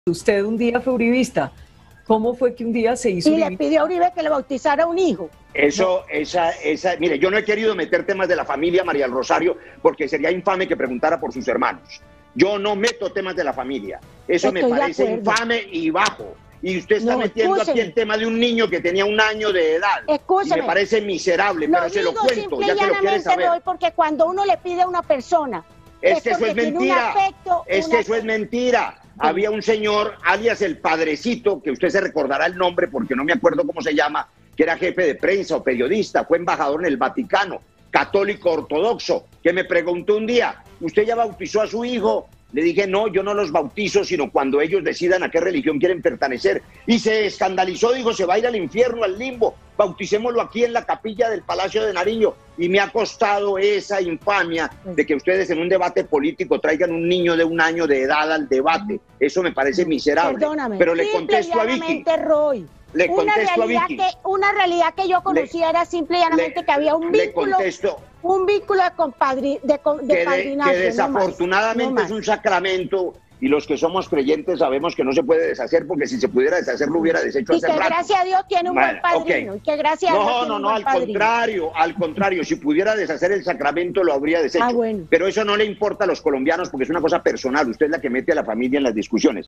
Usted un día fue uribista. ¿Cómo fue que un día se hizo uribista? Y le pidió a Uribe que le bautizara un hijo. Eso, mire, yo no he querido meter temas de la familia María del Rosario porque sería infame que preguntara por sus hermanos. Yo no meto temas de la familia. Eso me parece infame y bajo. Y usted está metiendo aquí el tema de un niño que tenía 1 año de edad. Escúcheme. Y me parece miserable, pero se lo cuento, ya que lo quiere saber. Roy, porque cuando uno le pide a una persona... Es que eso es mentira. Eso es mentira. Había un señor, alias el Padrecito, que usted se recordará el nombre porque no me acuerdo cómo se llama, que era jefe de prensa o periodista, fue embajador en el Vaticano, católico ortodoxo, que me preguntó un día, ¿usted ya bautizó a su hijo? Le dije, no, yo no los bautizo, sino cuando ellos decidan a qué religión quieren pertenecer. Y se escandalizó, dijo, se va a ir al infierno, al limbo, bauticémoslo aquí en la capilla del Palacio de Nariño. Y me ha costado esa infamia de que ustedes en un debate político traigan un niño de 1 año de edad al debate. Eso me parece miserable. Perdóname, pero le contesto a Vicky. Roy. Le contesto a Vicky. Una realidad que yo conocía era simple y llanamente que había un vínculo de padrinazgo. Que desafortunadamente es un sacramento y los que somos creyentes sabemos que no se puede deshacer porque si se pudiera deshacer lo hubiera deshecho hace rato. Y que gracias a Dios tiene un buen padrino. Y que gracias a Dios no, al contrario, si pudiera deshacer el sacramento lo habría deshecho. Bueno. Pero eso no le importa a los colombianos porque es una cosa personal, usted es la que mete a la familia en las discusiones.